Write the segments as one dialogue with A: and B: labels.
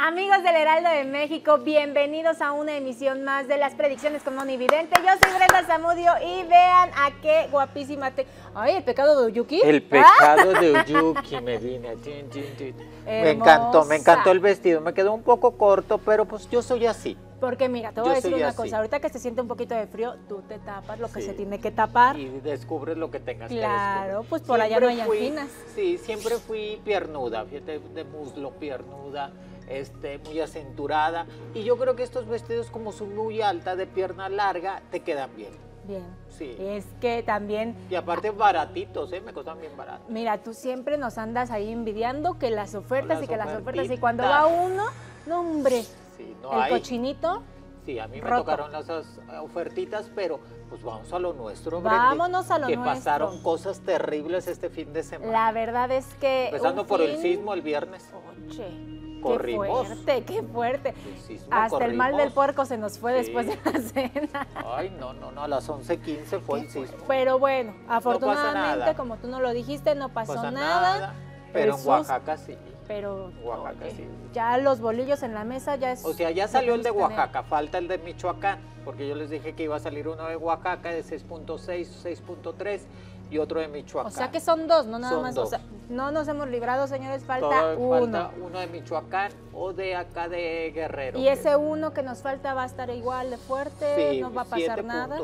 A: Amigos del Heraldo de México, bienvenidos a una emisión más de las predicciones con Moni Vidente. Yo soy Brenda Zamudio y vean a qué guapísima te... Ay, ¿el pecado de Uyuki?
B: El pecado de Uyuki, Medina. Me encantó el vestido. Me quedó un poco corto, pero pues yo soy así.
A: Porque mira, te voy a decir una cosa, ahorita que se siente un poquito de frío, tú te tapas lo que se tiene que tapar.
B: Y descubres lo que tengas que
A: descubrir. Claro, pues por allá no hay anginas.
B: Sí, siempre fui piernuda, fíjate, de muslo, piernuda, muy acenturada. Y yo creo que estos vestidos, como son muy alta, de pierna larga, te quedan bien.
A: Bien.
B: Sí.
A: Es que también...
B: Y aparte baratitos, me costan bien baratos.
A: Mira, tú siempre nos andas ahí envidiando que las ofertas y que las ofertas. Y cuando va uno, no hombre,
B: sí, no
A: el
B: hay.
A: Cochinito.
B: Sí, a mí me tocaron esas ofertitas, pero pues vamos a lo nuestro.
A: Vámonos a lo nuestro.
B: Que pasaron cosas terribles este fin de semana.
A: La verdad es que...
B: Empezando por el sismo el viernes.
A: Oye.
B: Corrimos.
A: Qué fuerte. Hasta el mal del puerco se nos fue después de la cena.
B: Ay, no, a las 11:15 fue el sismo.
A: Pero bueno, afortunadamente, como tú no lo dijiste, no pasó nada.
B: Pero en Oaxaca sí.
A: Pero
B: Oaxaca sí.
A: Ya los bolillos en la mesa ya es...
B: O sea, ya salió el de Oaxaca, falta el de Michoacán, porque yo les dije que iba a salir uno de Oaxaca de 6.6, 6.3 y otro de Michoacán.
A: O sea que son dos, no nada más. Dos. O sea, no nos hemos librado, señores, falta uno.
B: Falta uno de Michoacán o de acá de Guerrero.
A: Y ese uno que nos falta va a estar igual de fuerte, sí, no va a pasar nada.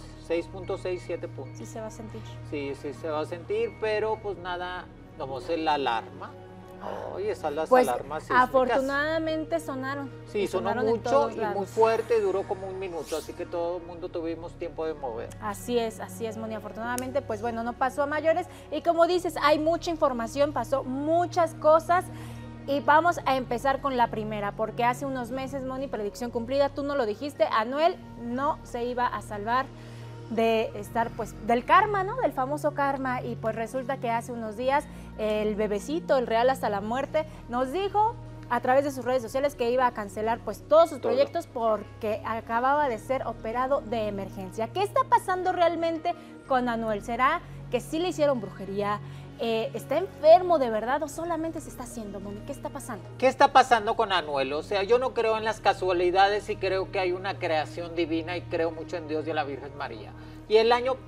B: 6.6, 7 puntos.
A: Sí se va a sentir.
B: Sí se va a sentir, pero pues nada, vamos a la alarma. Oye, las alarmas sísmicas.
A: Afortunadamente sonaron.
B: Sí, sonó mucho y muy fuerte, duró como un minuto, así que todo el mundo tuvimos tiempo de mover.
A: Así es, Moni. Afortunadamente, pues bueno, no pasó a mayores. Y como dices, hay mucha información, pasó muchas cosas. Y vamos a empezar con la primera, porque hace unos meses, Moni, predicción cumplida, tú no lo dijiste, Anuel no se iba a salvar de estar, pues, del karma, ¿no? Del famoso karma, y pues resulta que hace unos días el bebecito, el Real hasta la muerte, nos dijo a través de sus redes sociales que iba a cancelar pues todos sus proyectos porque acababa de ser operado de emergencia. ¿Qué está pasando realmente con Anuel? ¿Será que sí le hicieron brujería? ¿Está enfermo de verdad o solamente se está haciendo, Moni? ¿Qué está pasando?
B: ¿Qué está pasando con Anuel? O sea, yo no creo en las casualidades y creo que hay una creación divina y creo mucho en Dios y en la Virgen María. Y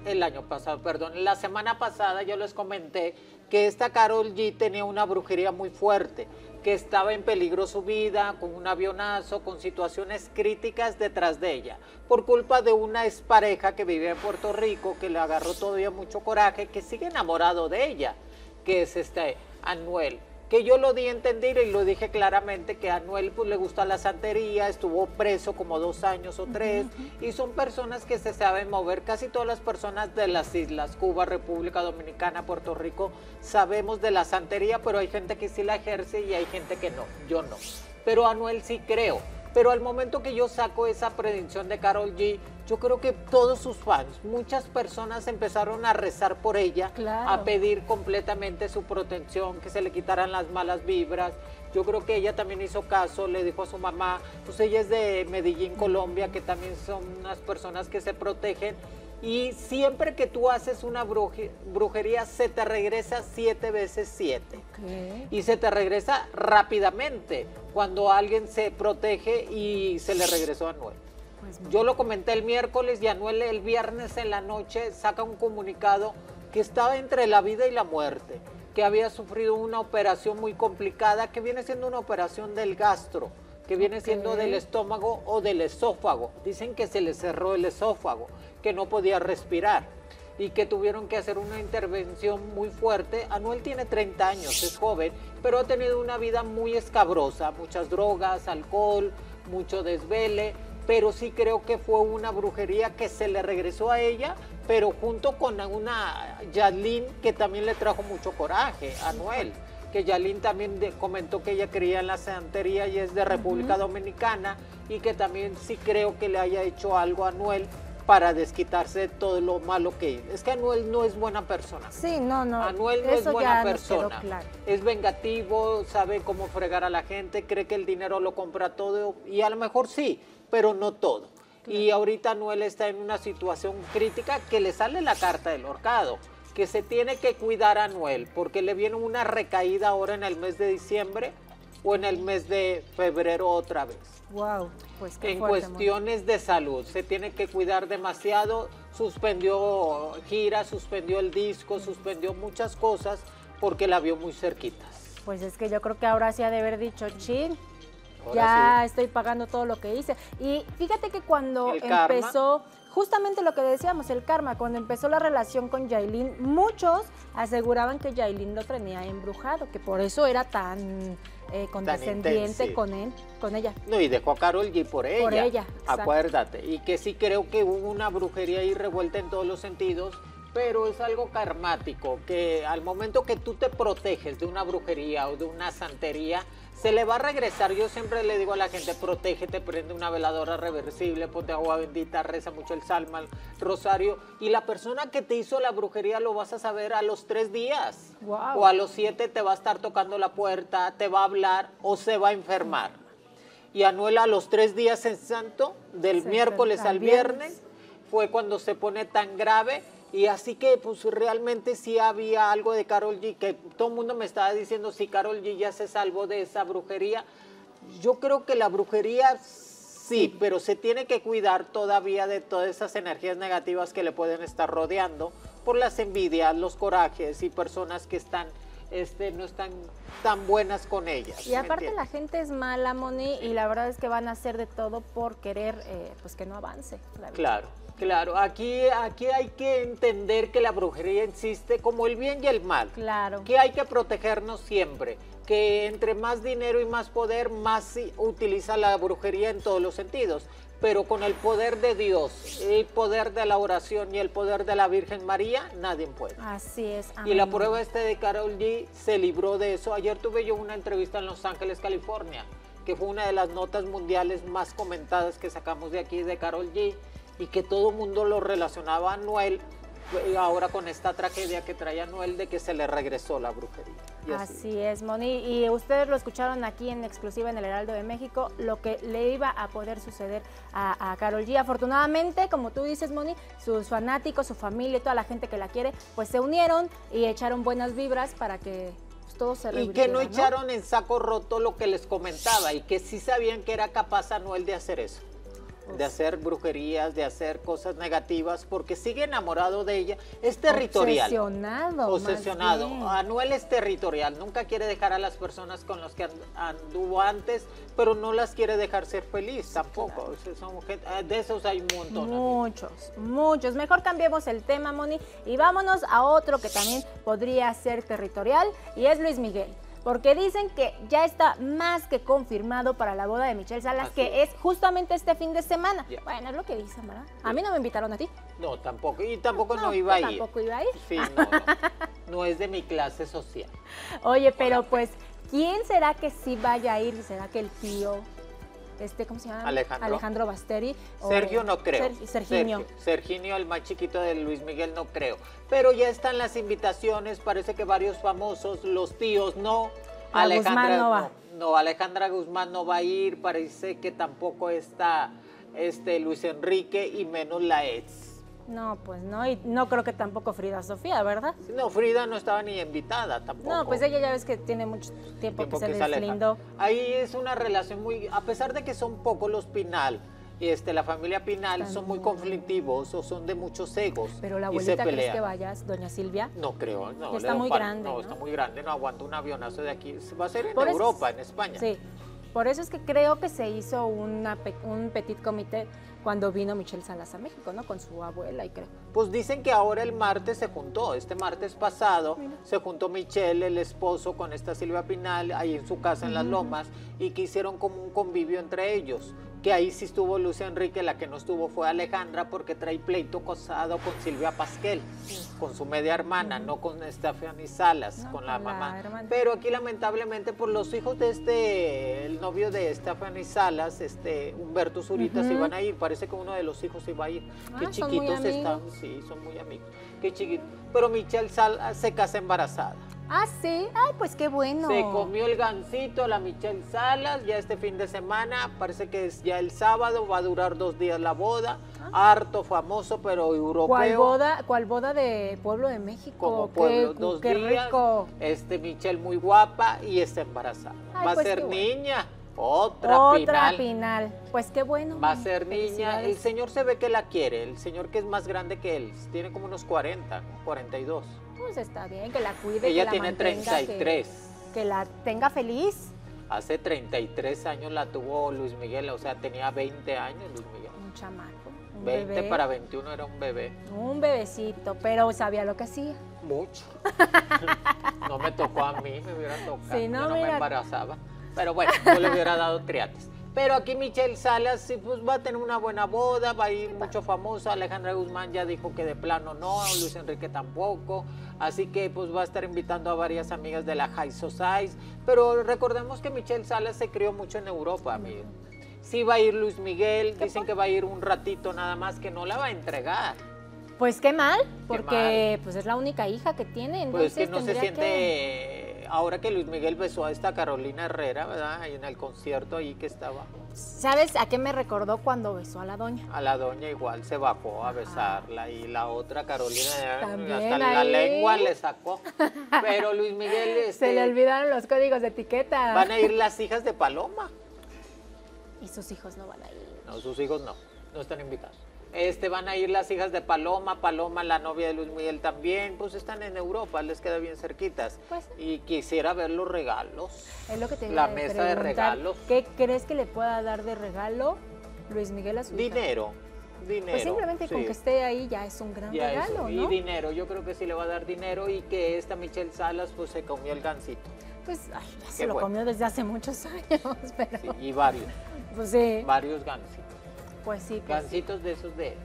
B: la semana pasada yo les comenté que esta Karol G tenía una brujería muy fuerte, que estaba en peligro su vida, con un avionazo, con situaciones críticas detrás de ella, por culpa de una expareja que vivía en Puerto Rico, que le agarró todavía mucho coraje, que sigue enamorado de ella, que es Anuel. Que yo lo di a entender y lo dije claramente que a Anuel pues, le gusta la santería, estuvo preso como 2 años o 3, y son personas que se saben mover. Casi todas las personas de las islas, Cuba, República Dominicana, Puerto Rico, sabemos de la santería, pero hay gente que sí la ejerce y hay gente que no, yo no. Pero a Anuel sí creo. Pero al momento que yo saco esa predicción de Karol G, yo creo que todos sus fans, muchas personas empezaron a rezar por ella, a pedir completamente su protección, que se le quitaran las malas vibras. Yo creo que ella también hizo caso, le dijo a su mamá, pues ella es de Medellín, Colombia, que también son unas personas que se protegen. Y siempre que tú haces una brujería, se te regresa 7 veces 7. Y se te regresa rápidamente cuando alguien se protege y se le regresó a Anuel. Yo lo comenté el miércoles y Anuel el viernes en la noche saca un comunicado que estaba entre la vida y la muerte, que había sufrido una operación muy complicada, que viene siendo una operación del gastro, que viene siendo del estómago o del esófago. Dicen que se le cerró el esófago, que no podía respirar y que tuvieron que hacer una intervención muy fuerte. Anuel tiene 30 años, es joven, pero ha tenido una vida muy escabrosa, muchas drogas, alcohol, mucho desvele, pero sí creo que fue una brujería que se le regresó a ella, pero junto con una Yailin que también le trajo mucho coraje a Anuel. Que Yailin también comentó que ella creía en la santería y es de República Dominicana, y que también sí creo que le haya hecho algo a Anuel para desquitarse de todo lo malo que es que Anuel no es buena persona.
A: Sí, no.
B: Anuel no es buena persona. Claro. Es vengativo, sabe cómo fregar a la gente, cree que el dinero lo compra todo, y a lo mejor sí, pero no todo. Claro. Y ahorita Anuel está en una situación crítica que le sale la carta del ahorcado, que se tiene que cuidar a Anuel, porque le viene una recaída ahora en el mes de diciembre o en el mes de febrero otra vez.
A: Wow, pues qué
B: En
A: fuerte,
B: cuestiones de salud, se tiene que cuidar demasiado, suspendió gira, suspendió el disco, suspendió muchas cosas porque la vio muy cerquitas.
A: Pues es que yo creo que ahora sí ha de haber dicho, chin,
B: Ahora
A: ya
B: sí.
A: estoy pagando todo lo que hice. Y fíjate que cuando
B: El karma.
A: empezó, justamente lo que decíamos, el karma, cuando empezó la relación con Yailin, muchos aseguraban que Yailin lo tenía embrujado, que por eso era tan condescendiente
B: intenso,
A: con él, con ella.
B: No, y dejó a Karol G por ella.
A: Por ella, exacto.
B: Acuérdate. Y que sí creo que hubo una brujería ahí revuelta en todos los sentidos, pero es algo karmático, que al momento que tú te proteges de una brujería o de una santería, se le va a regresar. Yo siempre le digo a la gente, protégete, prende una veladora reversible, ponte agua bendita, reza mucho el salmo, el rosario, y la persona que te hizo la brujería lo vas a saber a los 3 días.
A: Wow.
B: O a los 7 te va a estar tocando la puerta, te va a hablar o se va a enfermar. Y Anuel a los 3 días en santo, del
A: Se
B: miércoles
A: enferma,
B: al viernes, fue cuando se pone tan grave. Y así que pues realmente sí había algo de Karol G, que todo el mundo me estaba diciendo si Karol G ya se salvó de esa brujería. Yo creo que la brujería sí, pero se tiene que cuidar todavía de todas esas energías negativas que le pueden estar rodeando por las envidias, los corajes y personas que están no están tan buenas con ellas.
A: Y aparte la gente es mala, Moni, y la verdad es que van a hacer de todo por querer pues que no avance la vida.
B: Claro, claro. Aquí hay que entender que la brujería existe como el bien y el mal.
A: Claro.
B: Que hay que protegernos siempre. Que entre más dinero y más poder, más se utiliza la brujería en todos los sentidos. Pero con el poder de Dios, el poder de la oración y el poder de la Virgen María, nadie puede.
A: Así es.
B: Y la
A: amén.
B: prueba de Karol G se libró de eso. Ayer tuve yo una entrevista en Los Ángeles, California, que fue una de las notas mundiales más comentadas que sacamos de aquí de Karol G, y que todo el mundo lo relacionaba a Anuel, y ahora con esta tragedia que trae Anuel de que se le regresó la brujería. Y
A: Así es, Moni. Y ustedes lo escucharon aquí en exclusiva en el Heraldo de México, lo que le iba a poder suceder a Karol G. Afortunadamente, como tú dices, Moni, sus fanáticos, su familia y toda la gente que la quiere, pues se unieron y echaron buenas vibras para que pues, todo se
B: Y
A: revirtiera,
B: que no echaron en saco roto lo que les comentaba, y que sí sabían que era capaz Anuel de hacer eso. De hacer brujerías, de hacer cosas negativas, porque sigue enamorado de ella. Es territorial.
A: Obsesionado.
B: Obsesionado.
A: más bien.
B: Anuel es territorial. Nunca quiere dejar a las personas con las que anduvo antes, pero no las quiere dejar ser feliz tampoco.
A: claro.
B: O sea, son de esos hay un montón.
A: Muchos. Mejor cambiemos el tema, Moni, y vámonos a otro que también podría ser territorial, y es Luis Miguel. Porque dicen que ya está más que confirmado para la boda de Michelle Salas,
B: Así
A: que es justamente este fin de semana.
B: Ya.
A: Bueno, es lo que dicen, ¿verdad? A mí no me invitaron a ti.
B: No, tampoco. Y tampoco no iba a
A: yo
B: ir.
A: tampoco iba a ir.
B: Sí, no. No es de mi clase social.
A: Oye, pero pues, ¿quién será que sí vaya a ir? ¿Será que el tío, ¿cómo se llama?
B: Alejandro
A: Basteri. o
B: Sergio no creo.
A: Serginio.
B: Serginio, el más chiquito de Luis Miguel, no creo. Pero ya están las invitaciones, parece que varios famosos, los tíos no.
A: Guzmán no va.
B: No, Alejandra Guzmán no va a ir, parece que tampoco está Luis Enrique y menos la ex.
A: No, pues no, y no creo que tampoco Frida Sofía, ¿verdad?
B: No, Frida no estaba ni invitada tampoco.
A: No, pues ella ya ves que tiene mucho tiempo que se deslindó.
B: Ahí es una relación muy, a pesar de que son pocos los Pinal, y la familia Pinal son muy conflictivos o son de muchos egos.
A: Pero la
B: y se
A: abuelita, ¿crees
B: pelean.
A: que vayas, doña Silvia?
B: No creo, no.
A: Que está muy grande,
B: No,
A: ¿no?
B: está muy grande, no aguanta un avionazo de aquí. Va a ser en
A: Por eso
B: Europa, en España.
A: Sí, por eso es que creo que se hizo un petit comité cuando vino Michelle Salas a México, ¿no? Con su abuela y creo.
B: Pues dicen que ahora el martes se juntó, este martes pasado se juntó Michelle, el esposo, con esta Silvia Pinal ahí en su casa en Las Lomas, y que hicieron como un convivio entre ellos. Que ahí sí estuvo Luis Enrique, la que no estuvo fue Alejandra, porque trae pleito casado con Silvia Pasquel, con su media hermana, no con Stephanie Salas,
A: No,
B: con la
A: con la
B: mamá.
A: hermana.
B: Pero aquí lamentablemente por los hijos de el novio de Stephanie Salas, Humberto Zurita, se iban a ir, parece que uno de los hijos se iba a ir. Qué
A: son muy
B: chiquitos están,
A: amigos.
B: sí, son muy amigos, qué chiquitos. Pero Michelle Salas se casa embarazada.
A: Ah, sí. Ay, pues qué bueno.
B: Se comió el gansito, la Michelle Salas, ya este fin de semana, parece que es ya el sábado, va a durar 2 días la boda, harto famoso, pero europeo.
A: ¿Cuál boda de Pueblo de México?
B: Como pueblo,
A: Qué,
B: 2
A: qué
B: días,
A: rico.
B: Michelle muy guapa y está embarazada.
A: Ay,
B: Va
A: pues
B: a ser
A: qué bueno.
B: niña, otra Pinal.
A: Pinal. Pues qué bueno.
B: Va a ser niña, el
A: Felicidades.
B: señor se ve que la quiere, el señor que es más grande que él, tiene como unos 40, 42.
A: Pues está bien, que la cuide,
B: Ella
A: que la
B: tiene
A: mantenga,
B: 33.
A: Que la tenga feliz.
B: Hace 33 años la tuvo Luis Miguel, o sea, tenía 20 años Luis Miguel.
A: Un chamaco, un
B: 20
A: bebé.
B: para 21 era un bebé.
A: Un bebecito, pero sabía lo que hacía.
B: Mucho. No me tocó a mí, me hubiera tocado.
A: Sí, no,
B: Yo no me
A: mira.
B: embarazaba. Pero bueno, yo le hubiera dado triates. Pero aquí Michelle Salas sí, pues va a tener una buena boda, va a ir mucho famoso. Alejandra Guzmán ya dijo que de plano no, Luis Enrique tampoco. Así que pues va a estar invitando a varias amigas de la High Society. Pero recordemos que Michelle Salas se crió mucho en Europa, amigo. Sí va a ir Luis Miguel, dicen que va a ir un ratito nada más, que no la va a entregar.
A: Pues qué mal, porque pues es la única hija que tiene. Entonces
B: Pues que no se
A: tendría
B: siente, ahora que Luis Miguel besó a esta Carolina Herrera, ¿verdad? Ahí en el concierto ahí que estaba.
A: ¿Sabes a qué me recordó cuando besó a la doña?
B: A la doña igual se bajó a besarla y la otra Carolina
A: También
B: hasta la
A: ahí.
B: lengua le sacó. Pero Luis Miguel,
A: Se le olvidaron los códigos de etiqueta.
B: van a ir las hijas de Paloma.
A: Y sus hijos no van a ir.
B: No, sus hijos no están invitados. Van a ir las hijas de Paloma, la novia de Luis Miguel también, pues están en Europa, les queda bien cerquitas.
A: Pues.
B: Y quisiera ver los regalos.
A: Es lo que te
B: La
A: iba a
B: mesa de
A: preguntar.
B: regalos.
A: ¿Qué crees que le pueda dar de regalo Luis Miguel a su hija?
B: Dinero.
A: Pues simplemente con
B: sí.
A: que esté ahí ya es un gran
B: Ya
A: regalo,
B: eso.
A: ¿no?
B: Y dinero, yo creo que sí le va a dar dinero y que esta Michelle Salas pues se comió el gansito.
A: Pues ay, ya se
B: Qué
A: lo
B: bueno.
A: comió desde hace muchos años, pero
B: Sí, y varios
A: pues sí,
B: gansitos.
A: pues sí. Pues,
B: Gansitos de esos de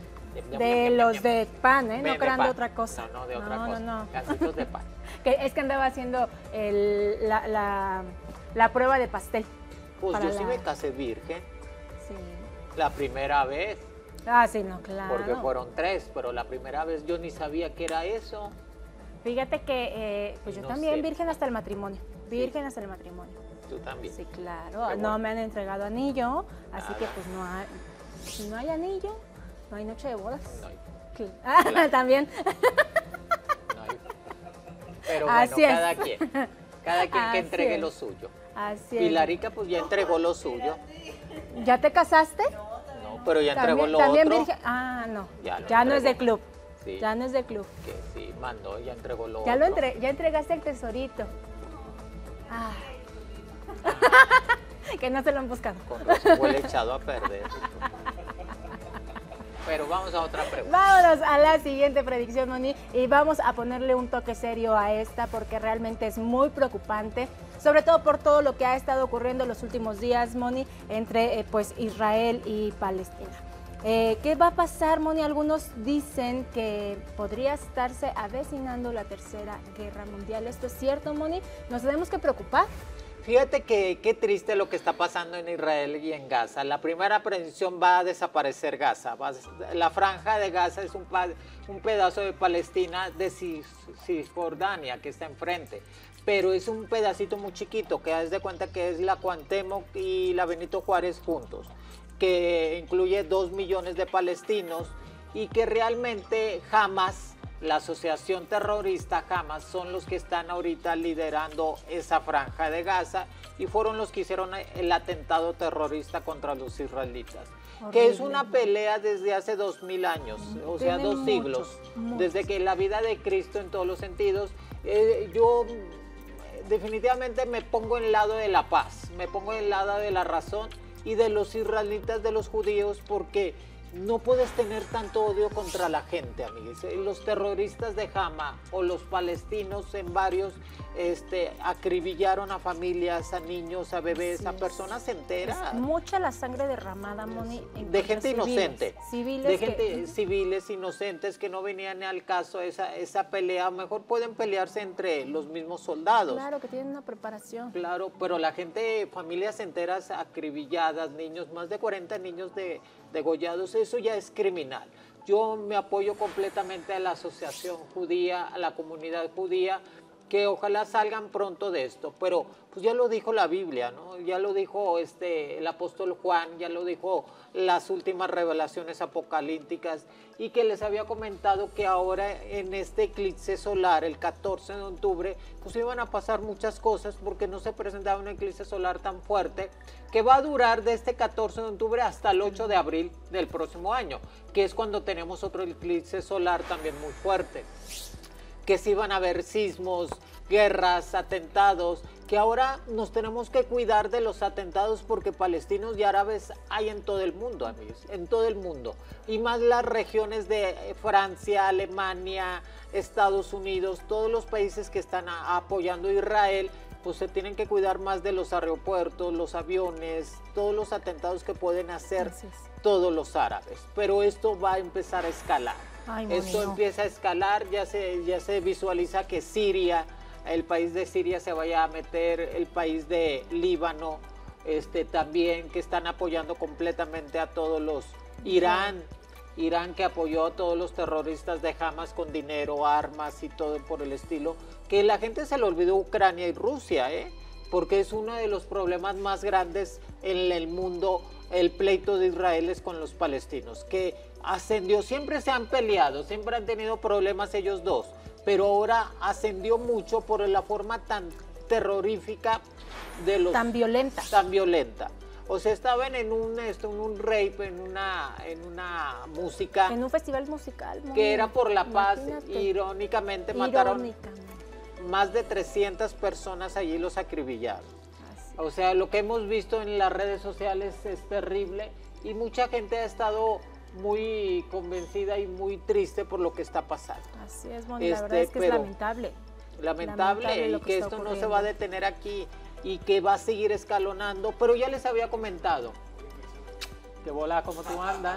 A: los de pan, ¿eh? No
B: de
A: crean de
B: pan.
A: otra cosa.
B: No, de otra cosa.
A: No.
B: Gansitos de pan.
A: Es que andaba haciendo la prueba de pastel.
B: Pues
A: para
B: yo sí
A: la-
B: me casé virgen
A: Sí.
B: la primera vez,
A: Ah, sí, no, claro.
B: porque fueron 3, pero la primera vez yo ni sabía qué era eso.
A: Fíjate que pues yo
B: No
A: también
B: sé.
A: virgen hasta el matrimonio. Virgen hasta el matrimonio.
B: Tú también.
A: Sí, claro.
B: Qué
A: No
B: bueno.
A: me han entregado anillo, así
B: Nada.
A: que pues no hay, si no hay anillo, no hay noche de bodas.
B: No hay,
A: Ah,
B: Claro.
A: también.
B: no hay. Pero bueno,
A: Así es.
B: cada quien
A: Así
B: que entregue
A: es.
B: lo suyo.
A: Así es.
B: Pilarica pues ya entregó lo suyo.
A: ¿Ya te casaste?
B: No, pero ya entregó lo
A: también
B: otro.
A: virgen. Ah, no.
B: Ya
A: Ya,
B: lo
A: no es de
B: entregó.
A: club.
B: Sí.
A: Ya no es de club.
B: Que sí, mandó, ya entregó lo
A: Ya
B: otro.
A: ya entregaste el tesorito. Ay. Que no se lo han buscado.
B: Con razón huele echado a perder. Pero vamos a otra pregunta.
A: Vámonos a la siguiente predicción, Moni, y vamos a ponerle un toque serio a esta porque realmente es muy preocupante, sobre todo por todo lo que ha estado ocurriendo los últimos días, Moni, entre pues Israel y Palestina. ¿Qué va a pasar, Moni? Algunos dicen que podría estarse avecinando la Tercera Guerra Mundial. ¿Esto es cierto, Moni? ¿Nos tenemos que preocupar?
B: Fíjate que qué triste lo que está pasando en Israel y en Gaza. La primera predicción va a desaparecer Gaza. La franja de Gaza es un pedazo de Palestina de Cisjordania que está enfrente. Pero es un pedacito muy chiquito, que haz de cuenta que es la Cuauhtémoc y la Benito Juárez juntos, que incluye 2 millones de palestinos y que realmente Hamas, la asociación terrorista Hamas, son los que están ahorita liderando esa franja de Gaza y fueron los que hicieron el atentado terrorista contra los israelitas. Que es una pelea desde hace 2000 años, o sea,
A: Tiene
B: 2 siglos,
A: muchos.
B: desde que la vida de Cristo en todos los sentidos. Yo definitivamente me pongo en el lado de la paz, me pongo en el lado de la razón y de los israelitas, de los judíos, porque no puedes tener tanto odio contra la gente, amigos. Los terroristas de Hamas o los palestinos en varios acribillaron a familias, a niños, a bebés,
A: Así
B: a
A: es.
B: personas enteras.
A: Es mucha la sangre derramada, Moni, en
B: De
A: contra
B: gente
A: civiles.
B: inocente,
A: Civiles
B: de
A: que-
B: gente civiles inocentes que no venían ni al caso esa pelea. Mejor pueden pelearse entre los mismos soldados.
A: Claro, que tienen una preparación.
B: Claro, pero la gente, familias enteras acribilladas, niños, más de 40 niños degollados, eso ya es criminal. Yo me apoyo completamente a la asociación judía, a la comunidad judía, que ojalá salgan pronto de esto, pero pues ya lo dijo la Biblia, ¿no? Ya lo dijo el apóstol Juan, ya lo dijo las últimas revelaciones apocalípticas, y que les había comentado que ahora en este eclipse solar, el 14 de octubre, pues iban a pasar muchas cosas porque no se presentaba un eclipse solar tan fuerte, que va a durar de este 14 de octubre hasta el 8 de abril del próximo año, que es cuando tenemos otro eclipse solar también muy fuerte, que sí van a haber sismos, guerras, atentados, que ahora nos tenemos que cuidar de los atentados porque palestinos y árabes hay en todo el mundo, amigos, en todo el mundo. Y más las regiones de Francia, Alemania, Estados Unidos, todos los países que están apoyando a Israel, pues se tienen que cuidar más de los aeropuertos, los aviones, todos los atentados que pueden hacer todos los árabes. Pero esto va a empezar a escalar.
A: Ay,
B: esto empieza a escalar, ya se visualiza que Siria, el país de Siria se vaya a meter, el país de Líbano también, que están apoyando completamente a todos los Irán que apoyó a todos los terroristas de Hamas con dinero, armas y todo por el estilo, que la gente se le olvidó Ucrania y Rusia, porque es uno de los problemas más grandes en el mundo, el pleito de Israel es con los palestinos, que ascendió, siempre se han peleado, siempre han tenido problemas ellos dos, pero ahora ascendió mucho por la forma tan terrorífica de los...
A: Tan violenta.
B: Tan violenta. O sea, estaban en un rape, en una música...
A: En un festival musical.
B: Que era por la paz, irónicamente mataron más de 300 personas allí, los acribillaron. O sea, lo que hemos visto en las redes sociales es terrible y mucha gente ha estado muy convencida y muy triste por lo que está pasando.
A: Así es, Moni, la verdad es que es lamentable.
B: Lamentable y que esto no se va a detener aquí y que va a seguir escalonando, pero ya les había comentado. Que bola, ¿cómo tú andas?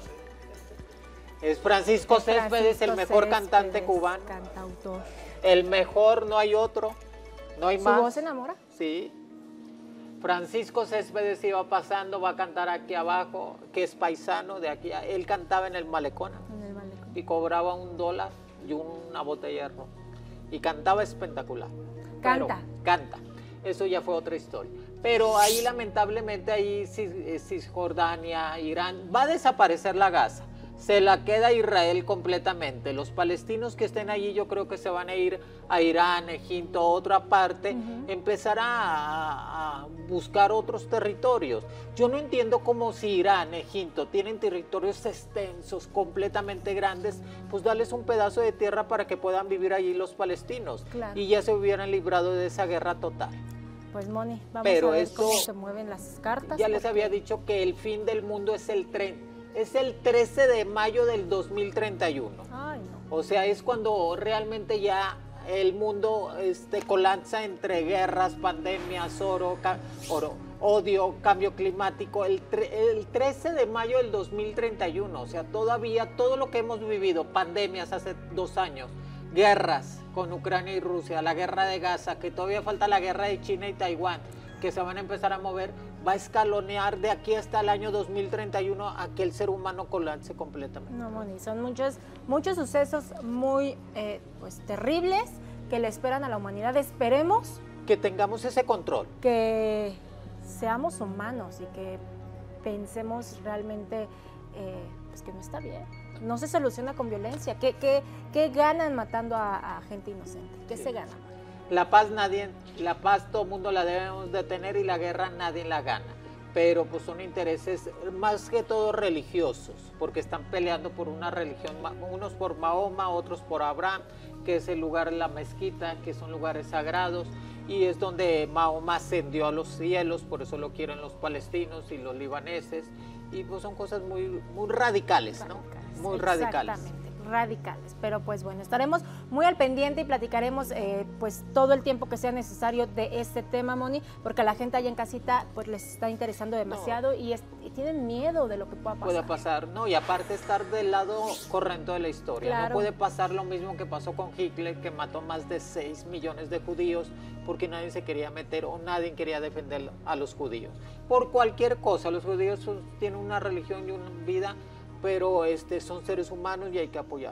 B: Es Francisco Céspedes, el mejor cantante cubano.
A: Cantautor.
B: El mejor, no hay otro, no hay más.
A: ¿Su voz enamora?
B: Sí. Francisco Céspedes iba pasando, va a cantar aquí abajo, que es paisano de aquí. Él cantaba en el malecón.
A: En el malecón.
B: Y cobraba $1 y una botella de ron. Y cantaba espectacular.
A: Canta.
B: Canta. Eso ya fue otra historia. Pero ahí lamentablemente, ahí Cisjordania, Irán, va a desaparecer la Gaza. Se la queda Israel completamente. Los palestinos que estén allí yo creo que se van a ir a Irán, Egipto, otra parte, empezar a buscar otros territorios. Yo no entiendo cómo si Irán, Egipto tienen territorios extensos, completamente grandes, pues darles un pedazo de tierra para que puedan vivir allí los palestinos.
A: Claro.
B: Y ya se hubieran librado de esa guerra total.
A: Pues Moni, vamos a ver cómo se mueven las cartas.
B: Ya les había dicho que el fin del mundo es el 13 de mayo del 2031.
A: Ay, no.
B: O sea, es cuando realmente ya el mundo colapsa entre guerras, pandemias, odio, cambio climático. El 13 de mayo del 2031. O sea, todavía todo lo que hemos vivido, pandemias hace 2 años, guerras con Ucrania y Rusia, la guerra de Gaza, que todavía falta la guerra de China y Taiwán, que se van a empezar a mover, va a escalonear de aquí hasta el año 2031 a que el ser humano colapse completamente.
A: No, Moni, son muchos sucesos muy pues terribles que le esperan a la humanidad. Esperemos
B: que tengamos ese control.
A: Que seamos humanos y que pensemos realmente pues que no está bien. No se soluciona con violencia. ¿Qué ganan matando a gente inocente? ¿Qué se gana?
B: La paz todo el mundo la debemos de tener y la guerra nadie la gana. Pero pues son intereses más que todo religiosos, porque están peleando por una religión, unos por Mahoma, otros por Abraham, que es el lugar, la mezquita, que son lugares sagrados, y es donde Mahoma ascendió a los cielos, por eso lo quieren los palestinos y los libaneses, y pues son cosas muy radicales, ¿no? Muy radicales.
A: Exactamente, radicales, pero pues bueno, estaremos muy al pendiente y platicaremos pues todo el tiempo que sea necesario de este tema, Moni, porque a la gente allá en casita pues les está interesando demasiado y tienen miedo de lo que pueda pasar.
B: No, y aparte estar del lado correcto de la historia,
A: claro.
B: No puede pasar lo mismo que pasó con Hitler, que mató más de 6 millones de judíos porque nadie se quería meter o nadie quería defender a los judíos. Por cualquier cosa, los judíos tienen una religión y una vida, pero son seres humanos y hay que apoyarlos.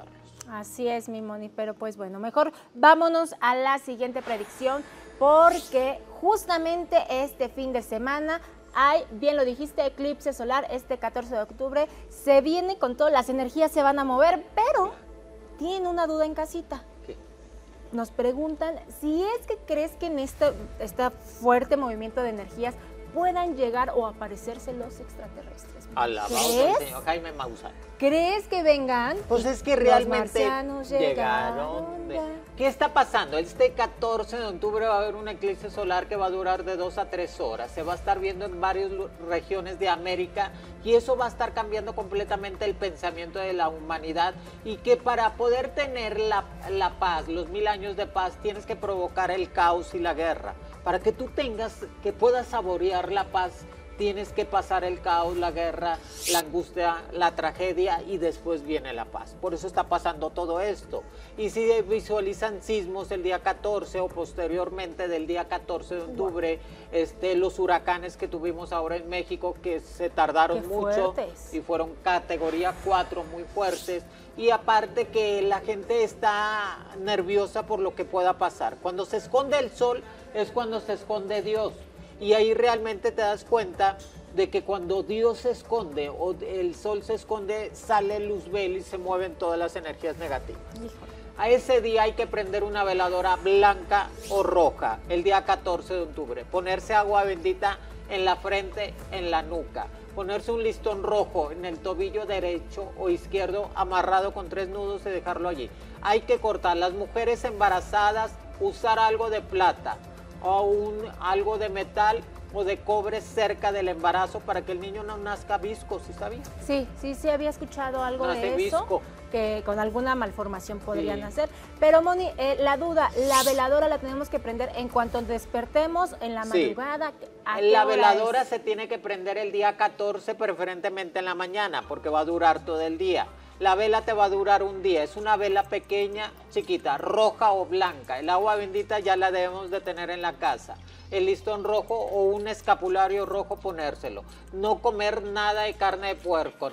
A: Así es, mi Moni, pero pues bueno, mejor vámonos a la siguiente predicción, porque justamente este fin de semana hay, bien lo dijiste, eclipse solar este 14 de octubre, se viene con todo, las energías se van a mover, pero tienen una duda en casita.
B: ¿Qué?
A: Nos preguntan si es que crees que en este fuerte movimiento de energías puedan llegar o aparecerse los extraterrestres.
B: Alabado sea el señor Jaime Maussan.
A: ¿Crees que vengan?
B: Pues es que
A: Los
B: realmente
A: marcianos
B: llegaron. ¿Qué está pasando? Este 14 de octubre va a haber un eclipse solar que va a durar de 2 a 3 horas. Se va a estar viendo en varias regiones de América y eso va a estar cambiando completamente el pensamiento de la humanidad, y que para poder tener la paz, los 1000 años de paz, tienes que provocar el caos y la guerra. Para que tú que puedas saborear la paz, tienes que pasar el caos, la guerra, la angustia, la tragedia, y después viene la paz. Por eso está pasando todo esto. Y si visualizan sismos el día 14 o posteriormente del día 14 de octubre, los huracanes que tuvimos ahora en México, que se tardaron mucho y fueron categoría 4 muy fuertes. Y aparte que la gente está nerviosa por lo que pueda pasar. Cuando se esconde el sol es cuando se esconde Dios. Y ahí realmente te das cuenta de que cuando Dios se esconde o el sol se esconde, sale Luzbel y se mueven todas las energías negativas. Híjole. A ese día hay que prender una veladora blanca o roja, el día 14 de octubre. Ponerse agua bendita en la frente, en la nuca. Ponerse un listón rojo en el tobillo derecho o izquierdo amarrado con 3 nudos y dejarlo allí. Hay que cortar. Las mujeres embarazadas, usar algo de plata o algo de metal o de cobre cerca del embarazo para que el niño no nazca visco, ¿sí sabías?
A: Sí, había escuchado algo de eso,
B: visco,
A: que con alguna malformación podrían hacer. Pero Moni, la duda, la veladora la tenemos que prender en cuanto despertemos, en la madrugada.
B: La veladora se tiene que prender el día 14, preferentemente en la mañana, porque va a durar todo el día. La vela te va a durar un día, es una vela pequeña, chiquita, roja o blanca. El agua bendita ya la debemos de tener en la casa. El listón rojo o un escapulario rojo ponérselo. No comer nada de carne de puerco,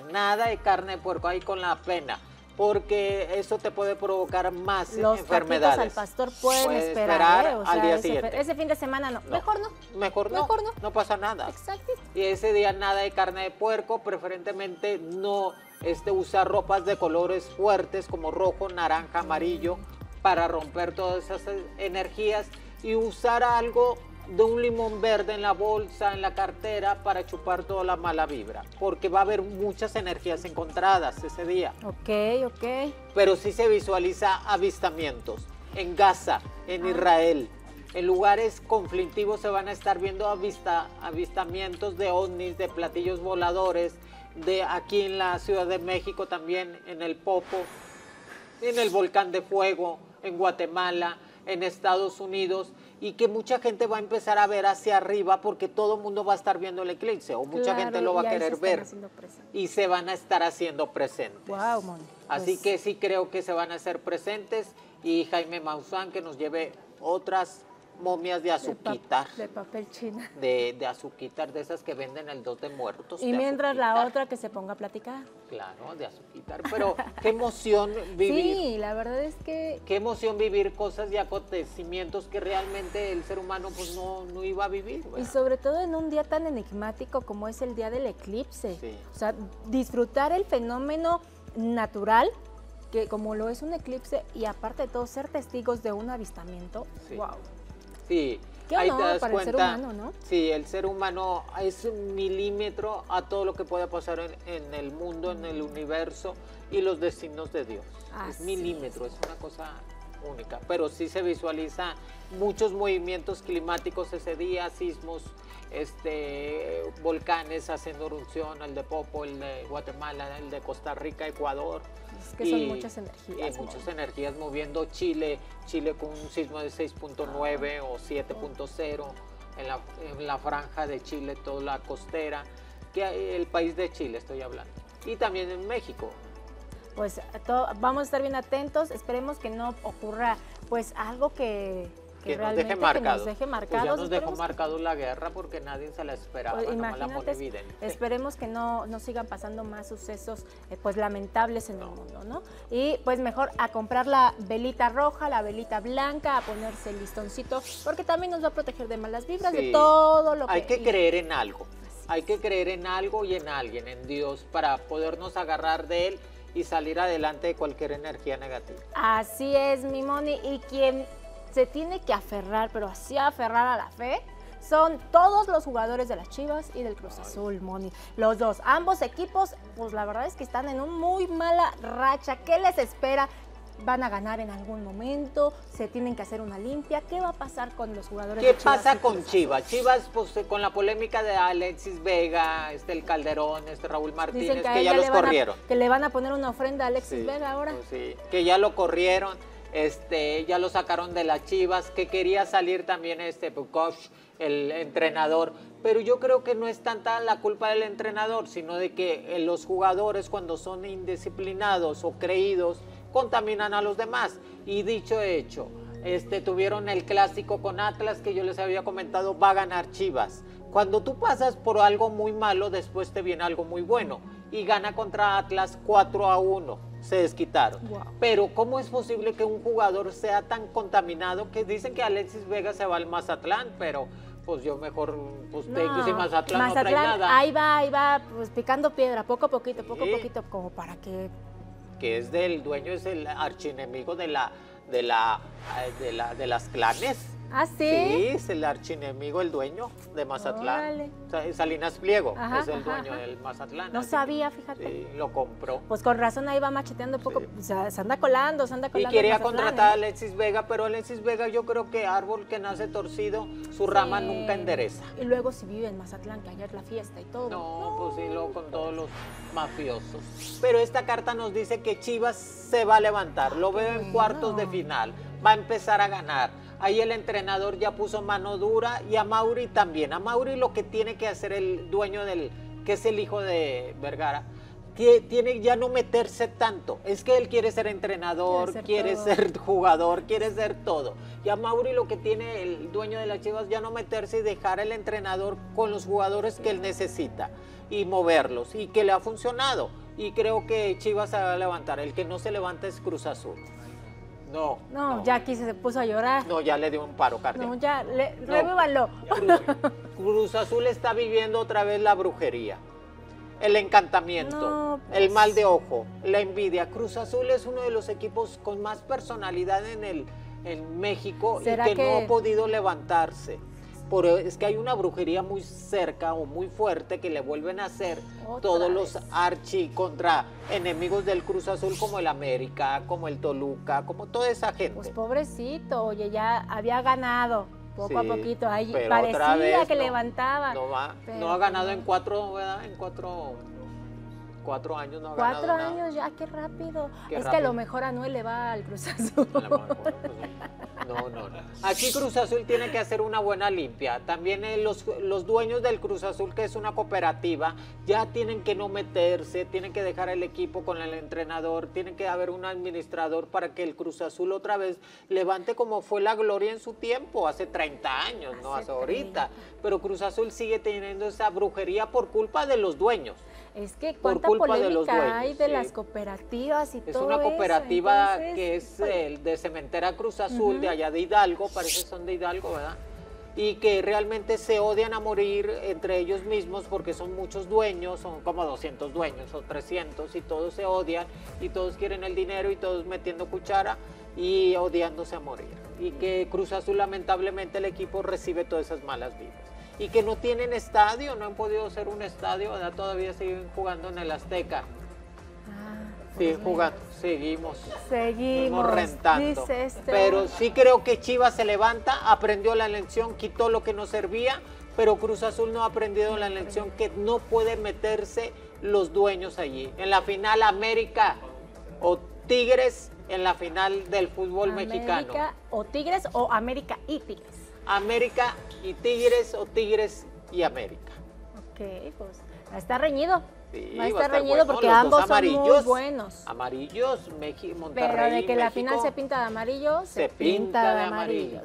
B: ahí con la pena, porque eso te puede provocar más enfermedades.
A: Los al pastor pueden esperar,
B: al día siguiente.
A: Ese fin de semana no. Mejor no.
B: No pasa nada.
A: Exacto.
B: Y ese día nada de carne de puerco, preferentemente no usar ropas de colores fuertes como rojo, naranja, amarillo, para romper todas esas energías, y usar algo de un limón verde en la bolsa, en la cartera, para chupar toda la mala vibra, porque va a haber muchas energías encontradas ese día.
A: Ok.
B: Pero sí se visualiza avistamientos en Gaza, en Israel. En lugares conflictivos se van a estar viendo avistamientos de ovnis, de platillos voladores, de aquí en la Ciudad de México también, en el Popo, en el Volcán de Fuego, en Guatemala, en Estados Unidos, y que mucha gente va a empezar a ver hacia arriba porque todo el mundo va a estar viendo el eclipse, o mucha gente lo va a querer ver, y se van a estar haciendo presentes.
A: Wow, Moni.
B: Así que sí creo que se van a hacer presentes, y Jaime Maussan que nos lleve otras momias de azuquitar.
A: De papel china.
B: De azuquitar, de esas que venden el 2 de Muertos.
A: Y mientras la otra que se ponga a platicar.
B: Claro, de azuquitar. Pero qué emoción vivir.
A: Sí, la verdad es que...
B: Qué emoción vivir cosas y acontecimientos que realmente el ser humano pues no iba a vivir. ¿Verdad?
A: Y sobre todo en un día tan enigmático como es el día del eclipse.
B: Sí.
A: O sea, disfrutar el fenómeno natural, que como lo es un eclipse, y aparte de todo ser testigos de un avistamiento.
B: Sí.
A: Wow.
B: Sí,
A: qué
B: ahí te
A: honor
B: das
A: para
B: cuenta,
A: el ser humano, ¿no?
B: Sí, el ser humano es un milímetro a todo lo que puede pasar en el mundo, en el universo, y los destinos de Dios. Es milímetro, es una cosa única, pero sí se visualiza muchos movimientos climáticos ese día, sismos, volcanes haciendo erupción, el de Popo, el de Guatemala, el de Costa Rica, Ecuador.
A: Es que son muchas energías.
B: Muchas energías moviendo Chile con un sismo de 6.9 o 7.0 en la franja de Chile, toda la costera, que el país de Chile estoy hablando, y también en México.
A: Pues vamos a estar bien atentos, esperemos que no ocurra pues algo que
B: que nos deje marcados. Ya nos dejó marcados la guerra porque nadie se la esperaba.
A: Pues, imagínate, esperemos que no sigan pasando más sucesos pues lamentables en el mundo, ¿no? Y pues mejor a comprar la velita roja, la velita blanca, a ponerse el listoncito, porque también nos va a proteger de malas vibras, de todo lo que...
B: Hay que creer en algo, hay que creer en algo y en alguien, en Dios, para podernos agarrar de Él y salir adelante de cualquier energía negativa.
A: Así es, mi Moni, y quien se tiene que aferrar, pero así aferrar a la fe, son todos los jugadores de las Chivas y del Cruz Azul, Moni. Los dos, ambos equipos, pues la verdad es que están en una muy mala racha. ¿Qué les espera? ¿Van a ganar en algún momento? ¿Se tienen que hacer una limpia? ¿Qué va a pasar con los jugadores de Chivas?
B: ¿Qué pasa con Chivas? Chivas, pues con la polémica de Alexis Vega, el Calderón, Raúl Martínez, que ya los corrieron.
A: Que le van a poner una ofrenda a Alexis Vega ahora.
B: Pues sí, que ya lo corrieron, ya lo sacaron de las Chivas, que quería salir también Bukovic, el entrenador, pero yo creo que no es tanta la culpa del entrenador, sino de que los jugadores cuando son indisciplinados o creídos, contaminan a los demás. Y dicho hecho, tuvieron el clásico con Atlas que yo les había comentado, va a ganar Chivas. Cuando tú pasas por algo muy malo, después te viene algo muy bueno. Y gana contra Atlas 4-1, se desquitaron. Wow. Pero ¿cómo es posible que un jugador sea tan contaminado? Que dicen que Alexis Vega se va al Mazatlán, pero pues yo mejor, pues tengo si Mazatlán no trae nada.
A: Ahí va, pues picando piedra, poco a poquito, como para que...
B: Que es del dueño, es el archienemigo de las clanes.
A: ¿Ah, sí?
B: Sí, es el archienemigo, el dueño de Mazatlán. Salinas Pliego es el dueño del Mazatlán.
A: No sabía, fíjate.
B: Sí, lo compró.
A: Pues con razón ahí va macheteando un poco, o sea, se anda colando.
B: Y quería contratar a Alexis Vega, pero Alexis Vega yo creo que árbol que nace torcido, su rama nunca endereza.
A: Y luego si vive en Mazatlán, que ayer la fiesta y todo.
B: No, pues sí, luego con todos los mafiosos. Pero esta carta nos dice que Chivas se va a levantar, lo veo en cuartos de final, va a empezar a ganar. Ahí el entrenador ya puso mano dura y a Mauri también. A Mauri lo que tiene que hacer el dueño que es el hijo de Vergara, que tiene ya no meterse tanto. Es que él quiere ser entrenador, quiere ser jugador, quiere ser todo. Y a Mauri lo que tiene el dueño de las Chivas ya no meterse y dejar al entrenador con los jugadores que él necesita y moverlos, y que le ha funcionado. Y creo que Chivas se va a levantar. El que no se levanta es Cruz Azul. No,
A: ya aquí se puso a llorar.
B: No, ya le dio un paro cardíaco.
A: No, ya, revívanlo.
B: Cruz Azul está viviendo otra vez la brujería, el encantamiento, el mal de ojo, la envidia. Cruz Azul es uno de los equipos con más personalidad en México y que no ha podido levantarse. Es que hay una brujería muy cerca o muy fuerte que le vuelven a hacer todos los contra enemigos del Cruz Azul, como el América, como el Toluca, como toda esa gente.
A: Pues pobrecito, oye, ya había ganado poco a poquito, ahí parecía que levantaba.
B: No ha ganado en 4, ¿verdad? En 4 años no ha ganado
A: 4 años ya, qué rápido. Que a lo mejor a Noel le va al Cruz Azul.
B: No. Aquí Cruz Azul tiene que hacer una buena limpia. También los dueños del Cruz Azul, que es una cooperativa, ya tienen que no meterse, tienen que dejar el equipo con el entrenador, tiene que haber un administrador para que el Cruz Azul otra vez levante como fue la gloria en su tiempo, hace 30 años, no hace ahorita. Pero Cruz Azul sigue teniendo esa brujería por culpa de los dueños.
A: Es que cuánta polémica hay de las cooperativas y todo eso.
B: Es una cooperativa que es de Cementera Cruz Azul, de allá de Hidalgo, parece que son de Hidalgo, ¿verdad? Y que realmente se odian a morir entre ellos mismos porque son muchos dueños, son como 200 dueños o 300 y todos se odian y todos quieren el dinero y todos metiendo cuchara y odiándose a morir. Y que Cruz Azul, lamentablemente, el equipo recibe todas esas malas vibras. Y que no tienen estadio, no han podido hacer un estadio, ¿verdad? Todavía siguen jugando en el Azteca. Siguen jugando, seguimos rentando. Pero sí creo que Chivas se levanta, aprendió la lección, quitó lo que no servía, pero Cruz Azul no ha aprendido la lección que no pueden meterse los dueños allí. En la final América o Tigres, en la final del fútbol mexicano.
A: América o Tigres o América y Tigres.
B: América y Tigres o Tigres y América.
A: Ok, pues está reñido.
B: Sí,
A: va a estar reñido porque ambos son muy buenos.
B: Amarillos, Monterrey.
A: Pero de que
B: México,
A: la final se pinta de amarillo, se pinta de amarillo.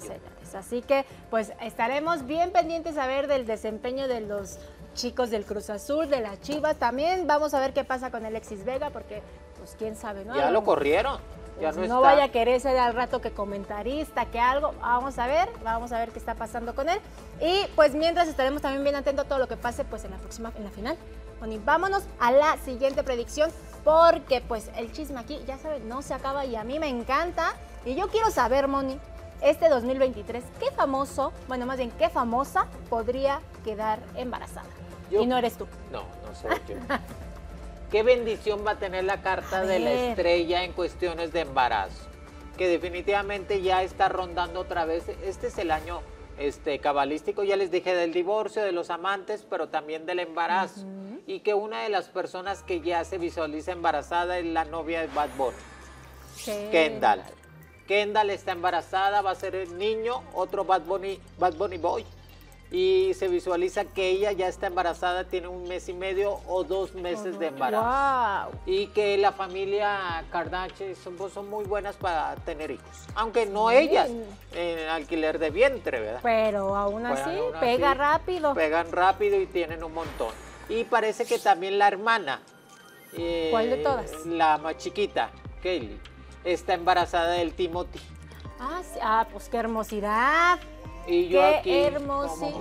A: Dios. Así que pues estaremos bien pendientes a ver del desempeño de los chicos del Cruz Azul, de las Chivas. También vamos a ver qué pasa con Alexis Vega, porque pues quién sabe, ¿no?
B: Ya lo corrieron. Ya
A: Pues
B: no
A: no
B: está.
A: vaya a querer ser al rato que comentarista, que algo. Vamos a ver qué está pasando con él. Y pues mientras estaremos también bien atentos a todo lo que pase pues en la final. Moni, vámonos a la siguiente predicción, porque pues el chisme aquí, ya saben, no se acaba y a mí me encanta. Y yo quiero saber, Moni, este 2023, ¿qué famoso, bueno, más bien, qué famosa podría quedar embarazada?
B: Yo-
A: Y no eres tú.
B: No, no soy yo. ¿Qué bendición va a tener la carta
A: A
B: de la
A: ver.
B: estrella en cuestiones de embarazo? Que definitivamente ya está rondando otra vez. Este es el año cabalístico, ya les dije del divorcio, de los amantes, pero también del embarazo. Y que una de las personas que ya se visualiza embarazada es la novia de Bad Bunny, Kendall. Kendall está embarazada, va a ser el niño, otro Bad Bunny Boy. Y se visualiza que ella ya está embarazada, tiene 1 mes y medio o 2 meses de embarazo.
A: Wow.
B: Y que la familia Kardashian son muy buenas para tener hijos. Aunque no
A: Sí.
B: ellas, en alquiler de vientre, ¿verdad?
A: Pero aún
B: Bueno,
A: así,
B: aún
A: pega
B: así,
A: rápido.
B: Pegan rápido y tienen un montón. Y parece que también la hermana.
A: ¿Cuál de todas?
B: La más chiquita, Kaylee, está embarazada del Timothy.
A: Pues qué hermosidad.
B: Y yo
A: Qué
B: aquí.
A: hermosidad.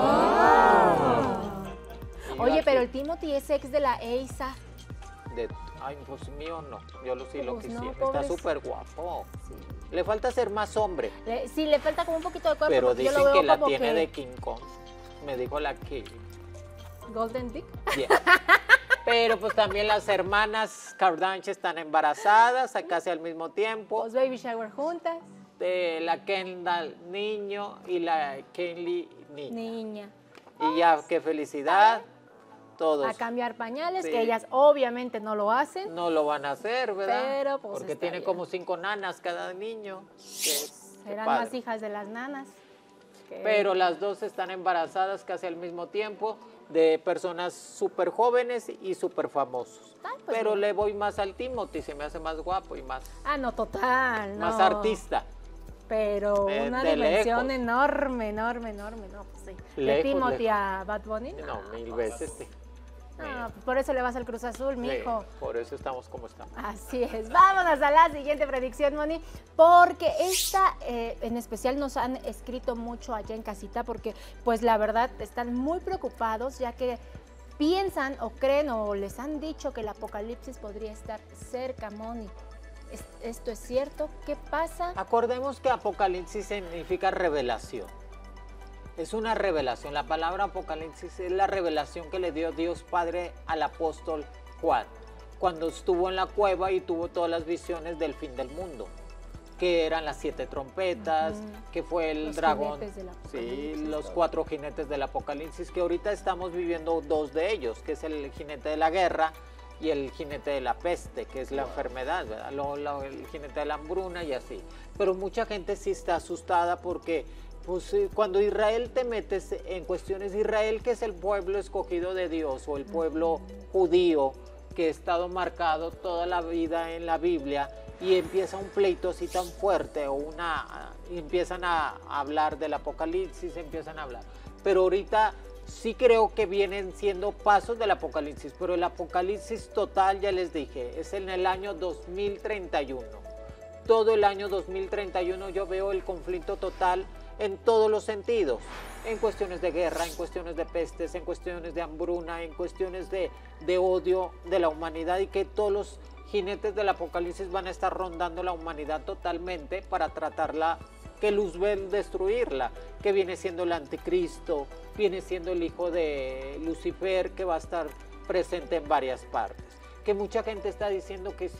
B: Y yo
A: Oye,
B: aquí
A: pero el Timothy es ex de la Eisa.
B: Ay, pues mío no. Yo sí lo
A: Pues no,
B: quisiera. Está
A: pobres.
B: súper guapo. Le falta ser más hombre.
A: Sí, le falta como un poquito de cuerpo.
B: Pero
A: porque yo
B: dicen
A: lo veo
B: que la
A: como
B: tiene
A: que
B: de King Kong. Me dijo la Kaylee.
A: Golden Dick.
B: Yeah. Pero pues también las hermanas Kardashian están embarazadas casi al mismo tiempo.
A: Pues baby shower juntas.
B: De la Kendall niño y la Kaylee niña.
A: Niña.
B: Y ya, qué felicidad. Todos
A: A cambiar pañales,
B: Sí.
A: que ellas obviamente no lo hacen.
B: no lo van a hacer, ¿verdad?
A: Pero, pues,
B: porque
A: está
B: tiene
A: bien.
B: como 5 nanas cada niño. Qué
A: Serán
B: padre.
A: más hijas de las nanas.
B: Pero las dos están embarazadas casi al mismo tiempo de personas súper jóvenes y súper famosos.
A: Ay, pues
B: Pero
A: bien.
B: le voy más al Timothy, se me hace más guapo y más,
A: No, total.
B: más
A: no.
B: artista.
A: Pero una
B: de
A: dimensión
B: lejos.
A: enorme, no, pues sí. De
B: Lejos,
A: Timothy
B: lejos.
A: a Bad Bunny.
B: No, 1000 veces sí.
A: No, pues por eso le vas al Cruz Azul, mijo.
B: Sí, por eso estamos como estamos.
A: Así es. Vámonos a la siguiente predicción, Moni, porque esta en especial nos han escrito mucho allá en casita, porque pues la verdad están muy preocupados, ya que piensan o creen o les han dicho que el apocalipsis podría estar cerca, Moni. ¿Esto es cierto? ¿Qué pasa?
B: Acordemos que Apocalipsis significa revelación. Es una revelación. La palabra Apocalipsis es la revelación que le dio Dios Padre al apóstol Juan, cuando estuvo en la cueva y tuvo todas las visiones del fin del mundo, que eran las 7 trompetas, que fue el
A: Los
B: dragón,
A: jinetes del
B: sí,
A: Apocalipsis.
B: los 4 jinetes del Apocalipsis, que ahorita estamos viviendo 2 de ellos, que es el jinete de la guerra y el jinete de la peste, que es la enfermedad, ¿verdad? El jinete de la hambruna y así. Pero mucha gente sí está asustada porque pues, cuando Israel te metes en cuestiones, Israel que es el pueblo escogido de Dios o el pueblo judío que ha estado marcado toda la vida en la Biblia, y empieza un pleito así tan fuerte y empiezan a hablar del Apocalipsis, empiezan a hablar. Pero ahorita sí creo que vienen siendo pasos del Apocalipsis, pero el Apocalipsis total, ya les dije, es en el año 2031. Todo el año 2031 yo veo el conflicto total en todos los sentidos, en cuestiones de guerra, en cuestiones de pestes, en cuestiones de hambruna, en cuestiones de odio de la humanidad, y que todos los jinetes del Apocalipsis van a estar rondando la humanidad totalmente para tratarla, que Luzbel destruirla, que viene siendo el anticristo, viene siendo el hijo de Lucifer, que va a estar presente en varias partes. Que mucha gente está diciendo que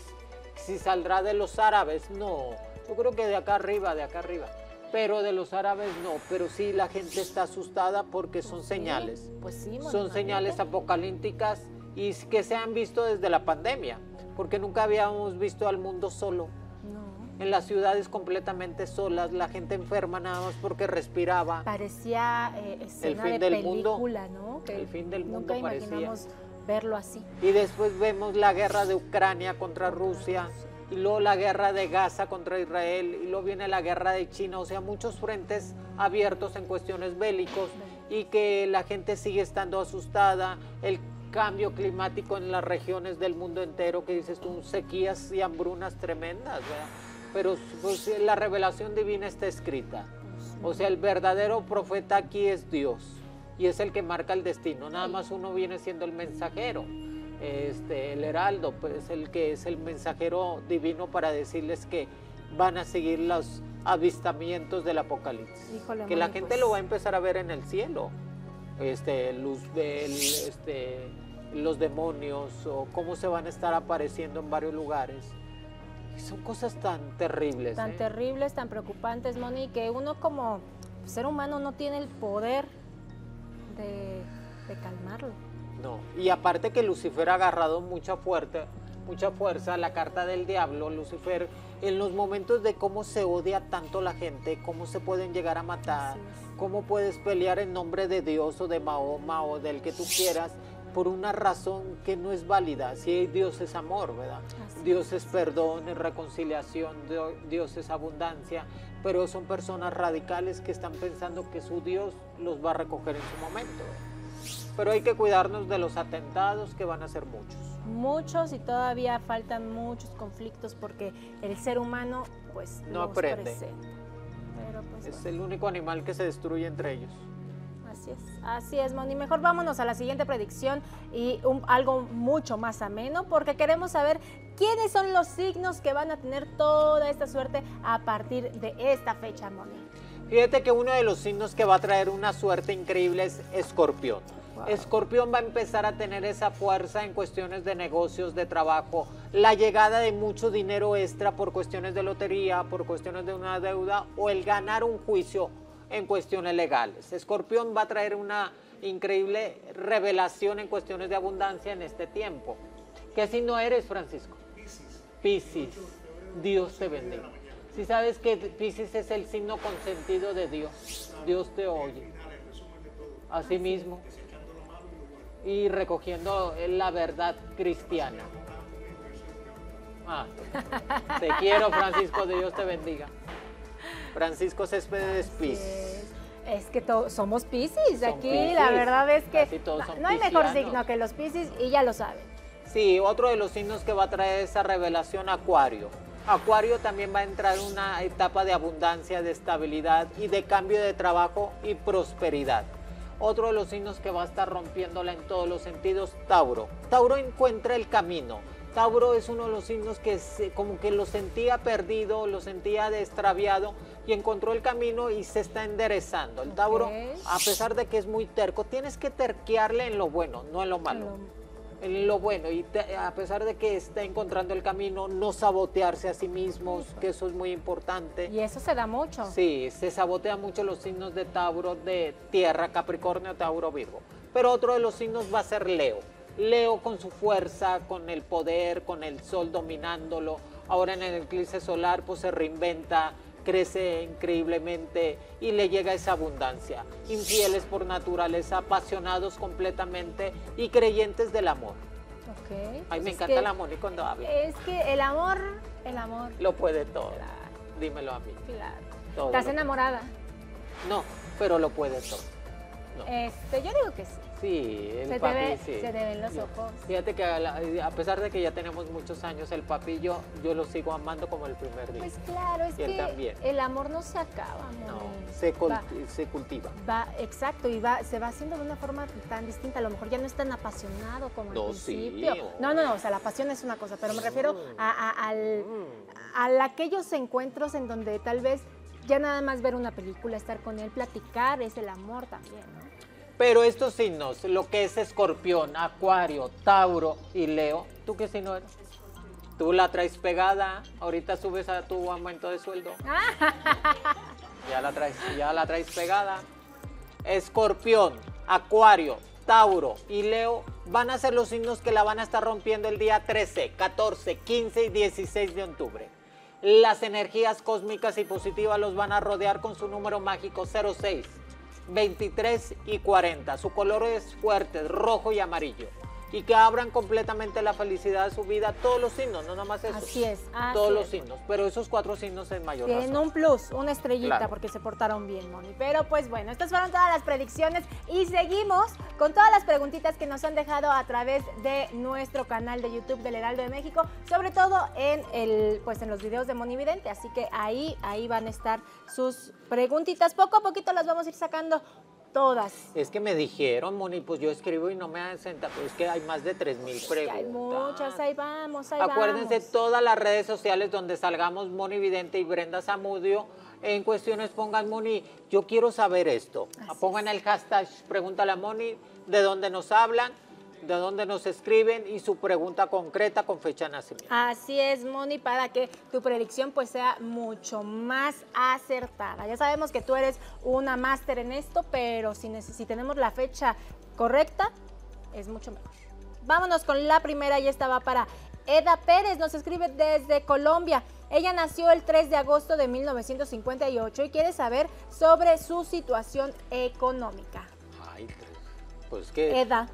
B: si saldrá de los árabes, no, yo creo que de acá arriba, pero de los árabes no, pero sí la gente está asustada porque son señales.
A: Pues sí, Moni,
B: Son señales apocalípticas y que se han visto desde la pandemia, porque nunca habíamos visto al mundo solo.
A: No.
B: En las ciudades completamente solas, la gente enferma nada más porque respiraba.
A: Parecía escena
B: fin
A: de
B: del mundo.
A: película, ¿no? Que
B: El fin del mundo
A: nunca imaginamos verlo así.
B: Y después vemos la guerra de Ucrania contra Rusia y luego la guerra de Gaza contra Israel, y luego viene la guerra de China, o sea, muchos frentes abiertos en cuestiones bélicos, y que la gente sigue estando asustada, el cambio climático en las regiones del mundo entero, que dices tú, sequías y hambrunas tremendas, ¿verdad? Pero pues, la revelación divina está escrita, o sea, el verdadero profeta aquí es Dios, y es el que marca el destino, nada más uno viene siendo el mensajero. El heraldo, pues el que es el mensajero divino para decirles que van a seguir los avistamientos del Apocalipsis.
A: Híjole,
B: que la
A: Moni,
B: gente
A: pues,
B: lo va a empezar a ver en el cielo. Los demonios, o cómo se van a estar apareciendo en varios lugares. Y son cosas tan terribles.
A: tan terribles, tan preocupantes, Moni, que uno como ser humano no tiene el poder de calmarlo.
B: No, y aparte que Lucifer ha agarrado mucha fuerza, la carta del diablo, Lucifer, en los momentos de cómo se odia tanto la gente, cómo se pueden llegar a matar, cómo puedes pelear en nombre de Dios o de Mahoma o del que tú quieras, por una razón que no es válida. Si Dios es amor, ¿verdad? Dios es perdón, es reconciliación, Dios es abundancia, pero son personas radicales que están pensando que su Dios los va a recoger en su momento. Pero hay que cuidarnos de los atentados, que van a ser muchos.
A: Muchos, y todavía faltan muchos conflictos porque el ser humano pues
B: No
A: los
B: aprende.
A: presenta. Pero, pues,
B: Es
A: bueno,
B: el único animal que se destruye entre ellos.
A: así es, Moni. Mejor vámonos a la siguiente predicción y algo mucho más ameno, porque queremos saber quiénes son los signos que van a tener toda esta suerte a partir de esta fecha, Moni.
B: Fíjate que uno de los signos que va a traer una suerte increíble es Escorpión. Wow. Escorpión va a empezar a tener esa fuerza en cuestiones de negocios, de trabajo, la llegada de mucho dinero extra por cuestiones de lotería, por cuestiones de una deuda o el ganar un juicio en cuestiones legales. Escorpión va a traer una increíble revelación en cuestiones de abundancia en este tiempo. ¿Qué signo eres, Francisco? Piscis. Dios te bendiga. Si sabes que Piscis es el signo consentido de Dios, Dios te oye. Así mismo. Y recogiendo la verdad cristiana. Te quiero, Francisco, Dios te bendiga. Francisco Céspedes Piscis.
A: Es que somos Piscis
B: Son
A: aquí,
B: Piscis.
A: La verdad es que no hay mejor
B: piscianos.
A: signo que los Piscis y ya lo saben.
B: Sí, otro de los signos que va a traer esa revelación, Acuario. Acuario también va a entrar en una etapa de abundancia, de estabilidad y de cambio de trabajo y prosperidad. Otro de los signos que va a estar rompiéndola en todos los sentidos, Tauro. Tauro encuentra el camino. Tauro es uno de los signos que como que lo sentía perdido, lo sentía extraviado y encontró el camino y se está enderezando. El Tauro, a pesar de que es muy terco, tienes que terquearle en lo bueno, no en lo malo. En lo bueno, y a pesar de que está encontrando el camino, no sabotearse a sí mismos, que eso es muy importante.
A: Y eso se da mucho.
B: Sí, se sabotea mucho los signos de Tauro, de tierra, Capricornio, Tauro, Virgo. Pero otro de los signos va a ser Leo. Leo con su fuerza, con el poder, con el sol dominándolo. Ahora en el eclipse solar pues se reinventa, crece increíblemente y le llega esa abundancia. Infieles por naturaleza, apasionados completamente y creyentes del amor.
A: Okay.
B: Ay, me encanta el amor y cuando habla.
A: Es que el amor
B: lo puede todo.
A: Claro.
B: Dímelo a mí.
A: Claro.
B: Todo
A: ¿Estás enamorada?
B: No, pero lo puede todo. No.
A: Yo digo que sí.
B: Sí, el
A: Se
B: papi,
A: te ven los ojos.
B: Fíjate que a pesar de que ya tenemos muchos años, el papi yo lo sigo amando como el primer día.
A: Pues claro, es
B: y él
A: que
B: también.
A: el amor no se acaba, amor.
B: No, se cultiva.
A: Exacto, y se va haciendo de una forma tan distinta. A lo mejor ya no es tan apasionado como al principio.
B: Sí,
A: no, o sea, la pasión es una cosa, pero me refiero a aquellos encuentros en donde tal vez ya nada más ver una película, estar con él, platicar, es el amor también, ¿no?
B: Pero estos signos, lo que es Escorpión, Acuario, Tauro y Leo, ¿tú qué signo eres? Tú la traes pegada, ahorita subes a tu aumento de sueldo. Ya la traes pegada. Escorpión, Acuario, Tauro y Leo van a ser los signos que la van a estar rompiendo el día 13, 14, 15 y 16 de octubre. Las energías cósmicas y positivas los van a rodear con su número mágico 06. 23 y 40. Su color es fuerte, rojo y amarillo. y que abran completamente la felicidad de su vida, todos los signos, no nada más eso.
A: Así es, así
B: todos
A: es.
B: los signos, pero esos 4 signos es mayor
A: Tienen
B: razón.
A: un plus, una estrellita,
B: Claro.
A: porque se portaron bien, Moni. Pero pues bueno, estas fueron todas las predicciones y seguimos con todas las preguntitas que nos han dejado a través de nuestro canal de YouTube del Heraldo de México, sobre todo en en los videos de Moni Vidente, así que ahí van a estar sus preguntitas. Poco a poquito las vamos a ir sacando todas.
B: Es que me dijeron, Moni, pues yo escribo y no me hacen senta, pero es que hay más de 3,000 preguntas.
A: Hay muchas, ahí vamos,
B: Acuérdense,
A: vamos.
B: todas las redes sociales donde salgamos Moni Vidente y Brenda Zamudio, en cuestiones pongan Moni, yo quiero saber esto.
A: Así
B: Pongan el hashtag, pregúntale a Moni, de dónde nos hablan, de dónde nos escriben y su pregunta concreta con fecha de nacimiento.
A: Así es, Moni, para que tu predicción pues sea mucho más acertada. Ya sabemos que tú eres una máster en esto, pero si tenemos la fecha correcta, es mucho mejor. Vámonos con la primera y esta va para Eda Pérez, nos escribe desde Colombia. Ella nació el 3 de agosto de 1958 y quiere saber sobre su situación económica.
B: Ay, pues que
A: Eda.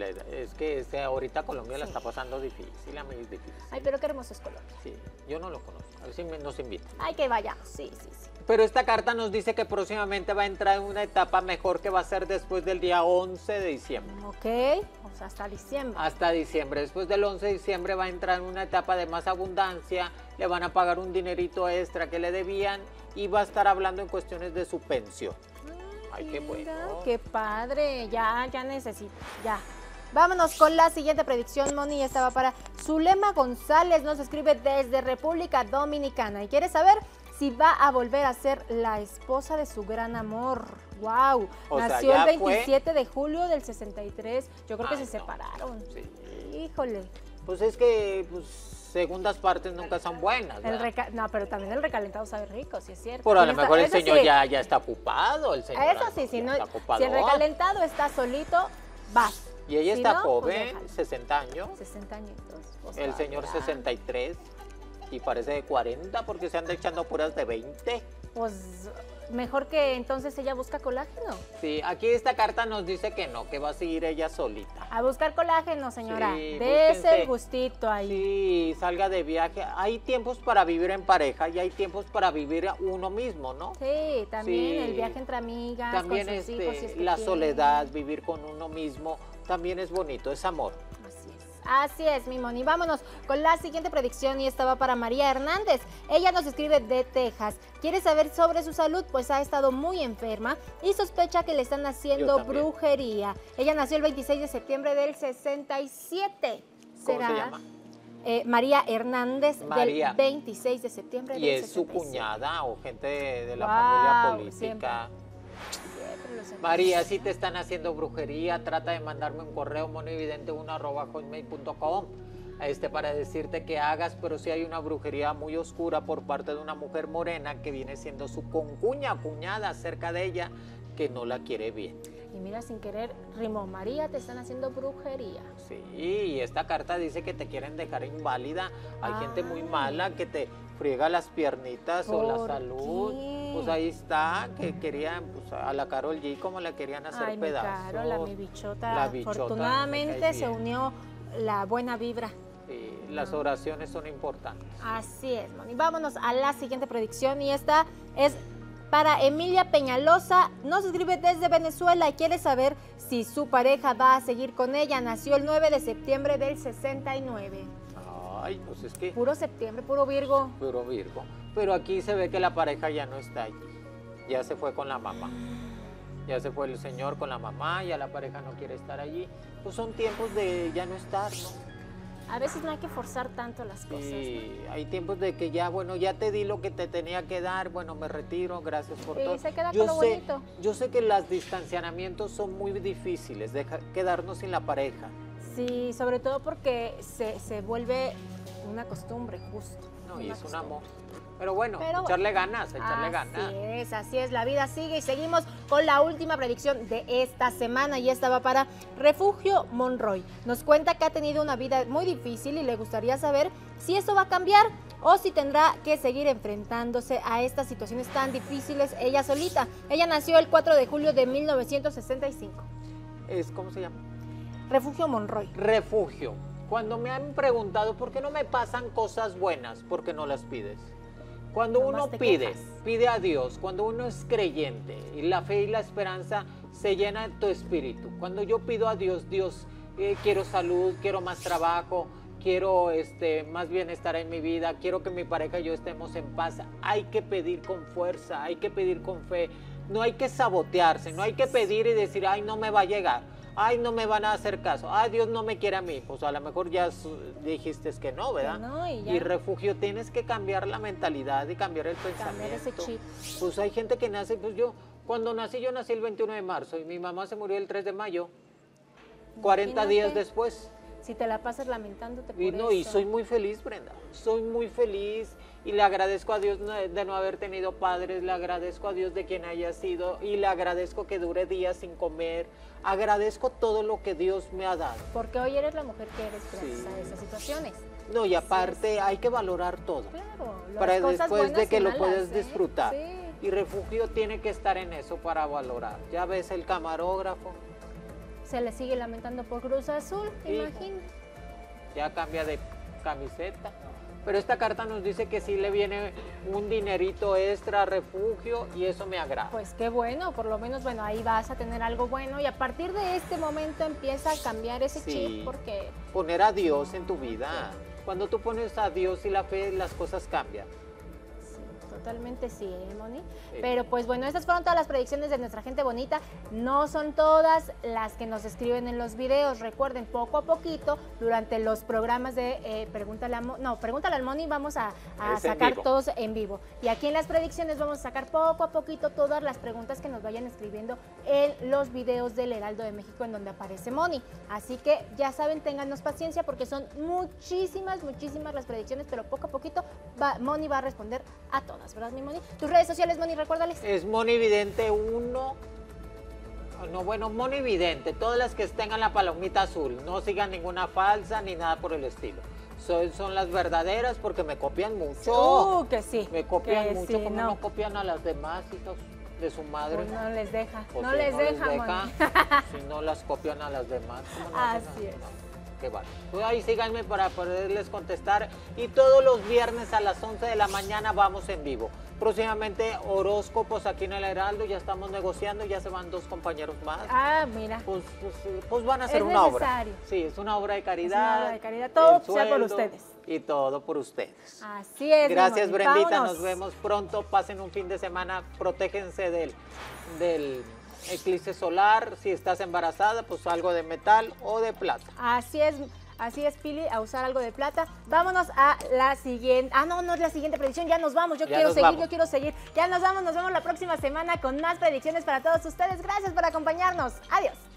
B: es que ahorita Colombia la
A: Sí.
B: está pasando difícil, a mí es difícil.
A: Ay, pero qué hermoso es Colombia.
B: Sí, yo no lo conozco, a ver si nos invitan.
A: Ay, que vayamos, sí.
B: Pero esta carta nos dice que próximamente va a entrar en una etapa mejor que va a ser después del día 11 de diciembre.
A: Ok, o sea, hasta diciembre.
B: Hasta diciembre. Después del 11 de diciembre va a entrar en una etapa de más abundancia, le van a pagar un dinerito extra que le debían y va a estar hablando en cuestiones de su pensión. Ay, qué bueno.
A: Mira, qué padre, ya necesito, ya. Vámonos con la siguiente predicción, Moni, y esta va para Zulema González, nos escribe desde República Dominicana y quiere saber si va a volver a ser la esposa de su gran amor. ¡Wow!
B: O sea,
A: Nació el
B: ya fue.
A: 27 de julio del 63, yo creo que
B: Ay,
A: se
B: no.
A: separaron.
B: Sí.
A: Híjole.
B: Pues es que segundas partes nunca son buenas, ¿verdad?
A: No, pero también el recalentado sabe rico, si es cierto.
B: Pero a
A: Sí,
B: lo mejor el
A: eso
B: señor
A: sí.
B: ya está ocupado, el señor.
A: Eso sí,
B: ya
A: si el
B: está ocupadón.
A: recalentado está solito, vas.
B: Y ella
A: Si
B: está
A: no, pues
B: joven,
A: déjalo.
B: 60 años.
A: 60 añitos. pues,
B: El señor
A: todavía.
B: 63 y parece de 40 porque se anda echando puras de 20.
A: Pues mejor que entonces ella busca colágeno.
B: Sí, aquí esta carta nos dice que no, que va a seguir ella solita.
A: A buscar colágeno, señora.
B: Sí,
A: Dese
B: búsquense.
A: el gustito ahí.
B: Sí, salga de viaje. Hay tiempos para vivir en pareja y hay tiempos para vivir a uno mismo, ¿no?
A: Sí, también
B: Sí.
A: el viaje entre amigas,
B: También
A: con sus hijos, si es que
B: la
A: quieren.
B: soledad, vivir con uno mismo, también es bonito, es amor.
A: Así es, mi Moni. Vámonos con la siguiente predicción y esta va para María Hernández. Ella nos escribe de Texas. Quiere saber sobre su salud, pues ha estado muy enferma y sospecha que le están haciendo
B: Yo también.
A: brujería. Ella nació el 26 de septiembre del 67.
B: ¿Cómo se llama?
A: María Hernández,
B: María.
A: del 26 de septiembre
B: Y
A: del
B: es su
A: 67.
B: cuñada o gente de la
A: Wow,
B: familia política.
A: Siempre lo sé.
B: María, si te están haciendo brujería, trata de mandarme un correo monividente1@hotmail.com para decirte que hagas, pero si hay una brujería muy oscura por parte de una mujer morena que viene siendo su cuñada cerca de ella, que no la quiere bien.
A: Y mira, sin querer, rimó, María, te están haciendo brujería.
B: Sí, y esta carta dice que te quieren dejar inválida. Hay gente muy mala que te friega las piernitas o la
A: ¿Por
B: salud.
A: qué?
B: Pues ahí está, que querían a la Karol G como la querían hacer
A: Ay, mi
B: pedazos.
A: Caro, mi bichota.
B: La bichota, me
A: Afortunadamente
B: cae
A: se
B: bien.
A: unió la buena vibra.
B: Sí, las oraciones son importantes.
A: Así es, Moni. Vámonos a la siguiente predicción y esta es para Emilia Peñalosa. Nos escribe desde Venezuela y quiere saber si su pareja va a seguir con ella. Nació el 9 de septiembre del 69.
B: Ay, pues es que
A: Puro septiembre, puro Virgo.
B: puro Virgo. Pero aquí se ve que la pareja ya no está allí. Ya se fue con la mamá. Ya se fue el señor con la mamá, ya la pareja no quiere estar allí. Pues son tiempos de ya no estar, ¿no?
A: A veces no hay que forzar tanto las cosas.
B: Sí, hay tiempos de que ya, bueno, ya te di lo que te tenía que dar, bueno, me retiro, gracias por
A: Sí,
B: todo.
A: se queda con lo bonito.
B: Yo sé que los distanciamientos son muy difíciles, quedarnos sin la pareja.
A: Sí, sobre todo porque se vuelve una costumbre, justo.
B: No, y
A: una
B: es un
A: costumbre.
B: amor. Pero bueno,
A: Pero
B: echarle ganas, echarle ganas.
A: Así es, la vida sigue y seguimos con la última predicción de esta semana y esta va para Refugio Monroy. Nos cuenta que ha tenido una vida muy difícil y le gustaría saber si eso va a cambiar o si tendrá que seguir enfrentándose a estas situaciones tan difíciles ella solita. Ella nació el 4 de julio de 1965.
B: ¿Cómo se llama?
A: Refugio Monroy.
B: Refugio. Cuando me han preguntado por qué no me pasan cosas buenas, ¿por qué no las pides? Cuando
A: Nomás
B: uno
A: te
B: pide,
A: quejas.
B: pide a Dios, cuando uno es creyente y la fe y la esperanza se llena en tu espíritu. Cuando yo pido a Dios, Dios, quiero salud, quiero más trabajo, quiero más bienestar en mi vida, quiero que mi pareja y yo estemos en paz. Hay que pedir con fuerza, hay que pedir con fe. No hay que sabotearse, no hay que pedir y decir, ay, no me va a llegar. Ay, no me van a hacer caso. Ay, Dios no me quiere a mí. Pues a lo mejor ya dijiste que no, ¿verdad?
A: Que no, y ya.
B: Y refugio, tienes que cambiar la mentalidad y cambiar el
A: Cambiar
B: pensamiento.
A: ese chip.
B: Pues hay gente que nace, pues cuando nací, yo nací el 21 de marzo y mi mamá se murió el 3 de mayo, 40 días
A: Imagínate.
B: después.
A: Si te la pasas lamentándote por
B: Y no, y
A: eso.
B: soy muy feliz, Brenda. Soy muy feliz y le agradezco a Dios de no haber tenido padres, le agradezco a Dios de quien haya sido y le agradezco que dure días sin comer. Agradezco todo lo que Dios me ha dado.
A: Porque hoy eres la mujer que eres gracias
B: Sí.
A: a esas situaciones.
B: No, y aparte hay que valorar todo.
A: Claro. las
B: Para
A: cosas
B: después de
A: buenas
B: que
A: y
B: lo
A: malas,
B: puedes
A: ¿eh?
B: disfrutar.
A: Sí.
B: Y refugio tiene que estar en eso para valorar. Ya ves el camarógrafo,
A: Se le sigue lamentando por Cruz Azul,
B: Sí.
A: imagínate.
B: ya cambia de camiseta. Pero esta carta nos dice que sí le viene un dinerito extra a refugio y eso me agrada.
A: Pues qué bueno, por lo menos, bueno, ahí vas a tener algo bueno y a partir de este momento empieza a cambiar ese
B: Sí.
A: chip porque
B: Poner a Dios en tu vida. Cuando tú pones a Dios y la fe, las cosas cambian.
A: totalmente sí, Moni.
B: Sí.
A: Pero pues bueno, estas fueron todas las predicciones de nuestra gente bonita. No son todas las que nos escriben en los videos. Recuerden, poco a poquito, durante los programas de Pregúntale al Moni, vamos a
B: Es en
A: sacar
B: vivo.
A: todos en vivo. Y aquí en las predicciones vamos a sacar poco a poquito todas las preguntas que nos vayan escribiendo en los videos del Heraldo de México en donde aparece Moni. Así que ya saben, téngannos paciencia porque son muchísimas las predicciones, pero poco a poquito Moni va a responder a todas, ¿verdad, mi Moni? Tus redes sociales, Moni, recuérdales.
B: Es Moni Vidente 1. No, bueno, Moni Vidente. Todas las que tengan la palomita azul. No sigan ninguna falsa ni nada por el estilo. Son las verdaderas porque me copian mucho.
A: Que sí.
B: Me copian
A: que
B: mucho.
A: sí,
B: Como no copian a las demás, hijos de su madre.
A: Pues no les deja,
B: Pues
A: no
B: si
A: les deja, Moni.
B: si no las copian a las demás. ¿cómo no
A: Así
B: hacen?
A: es.
B: Qué vale. Pues ahí síganme para poderles contestar. Y todos los viernes a las 11 de la mañana vamos en vivo. Próximamente horóscopos aquí en el Heraldo. Ya estamos negociando, ya se van 2 compañeros más.
A: Ah, mira.
B: Pues van a hacer
A: Es
B: una
A: necesario.
B: obra. Sí, es una obra de
A: Es
B: caridad.
A: una obra de caridad. Todo
B: el
A: sea por
B: sueldo
A: ustedes.
B: Y todo por ustedes.
A: Así es. mi
B: Gracias,
A: Moni.
B: Brendita.
A: Vámonos.
B: Nos vemos pronto. Pasen un fin de semana. Protéjense del eclipse solar. Si estás embarazada, pues algo de metal o de plata.
A: Así es, Pili, a usar algo de plata. Vámonos a la siguiente. Ah, no es la siguiente predicción. Ya nos vamos. Yo
B: Ya
A: quiero
B: nos
A: seguir,
B: vamos.
A: yo quiero seguir. Ya nos vamos la próxima semana con más predicciones para todos ustedes. Gracias por acompañarnos. Adiós.